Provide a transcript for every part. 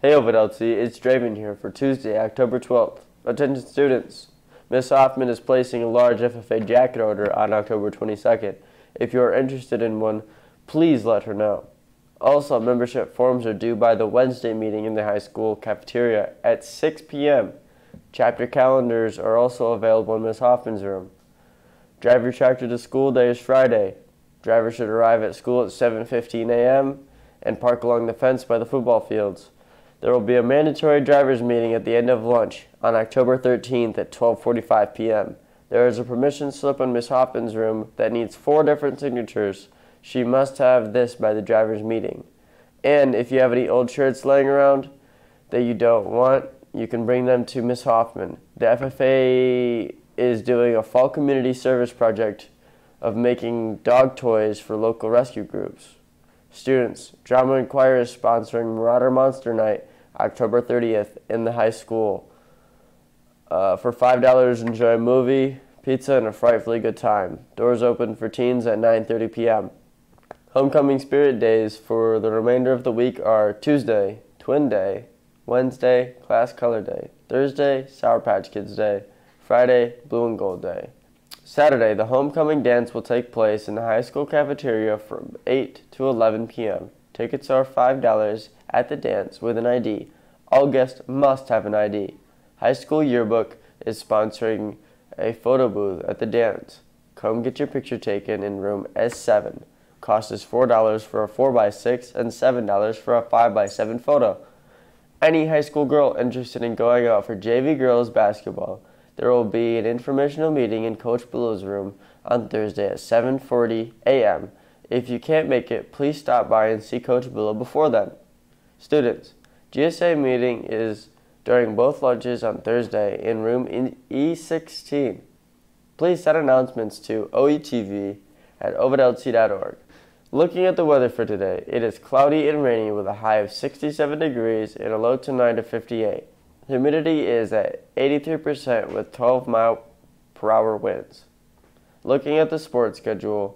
Hey Ovid Elsie, it's Dravin here for Tuesday, October 12th. Attention students, Miss Hoffman is placing a large FFA jacket order on October 22nd. If you are interested in one, please let her know. Also, membership forms are due by the Wednesday meeting in the high school cafeteria at 6 p.m. Chapter calendars are also available in Miss Hoffman's room. Drive your tractor to school day is Friday. Driver should arrive at school at 7:15 a.m. and park along the fence by the football fields. There will be a mandatory driver's meeting at the end of lunch on October 13th at 12:45 p.m. There is a permission slip in Miss Hoffman's room that needs 4 different signatures. She must have this by the driver's meeting. And if you have any old shirts laying around that you don't want, you can bring them to Miss Hoffman. The FFA is doing a fall community service project of making dog toys for local rescue groups. Students, Drama and Choir is sponsoring Marauder Monster Night October 30th in the high school. For $5, enjoy a movie, pizza, and a frightfully good time. Doors open for teens at 9:30 p.m. Homecoming Spirit Days for the remainder of the week are Tuesday, Twin Day, Wednesday, Class Color Day, Thursday, Sour Patch Kids Day, Friday, Blue and Gold Day. Saturday, the homecoming dance will take place in the high school cafeteria from 8 to 11 p.m. Tickets are $5 at the dance with an ID. All guests must have an ID. High School Yearbook is sponsoring a photo booth at the dance. Come get your picture taken in room S7. Cost is $4 for a 4x6 and $7 for a 5x7 photo. Any high school girl interested in going out for JV girls basketball, there will be an informational meeting in Coach Billow's room on Thursday at 7:40 a.m. If you can't make it, please stop by and see Coach Billow before then. Students, GSA meeting is during both lunches on Thursday in room E16. Please send announcements to OETV at ovidlc.org. Looking at the weather for today, it is cloudy and rainy with a high of 67 degrees and a low tonight of 58. Humidity is at 83% with 12-mile-per-hour winds. Looking at the sports schedule,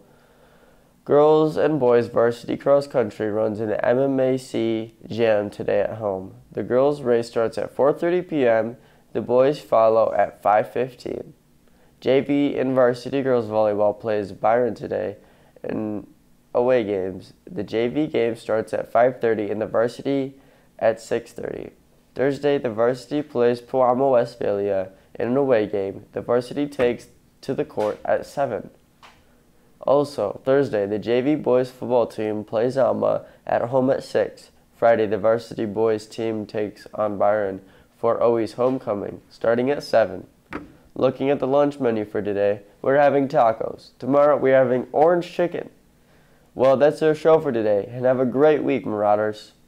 girls and boys varsity cross country runs an MMAC jam today at home. The girls race starts at 4:30 p.m. The boys follow at 5:15. JV and varsity girls volleyball plays Byron today in away games. The JV game starts at 5:30 and the varsity at 6:30. Thursday, the varsity plays Puamo Westphalia in an away game. The varsity takes to the court at 7. Also, Thursday, the JV boys football team plays Alma at home at 6. Friday, the varsity boys team takes on Byron for OE's homecoming, starting at 7. Looking at the lunch menu for today, we're having tacos. Tomorrow, we're having orange chicken. Well, that's our show for today, and have a great week, Marauders.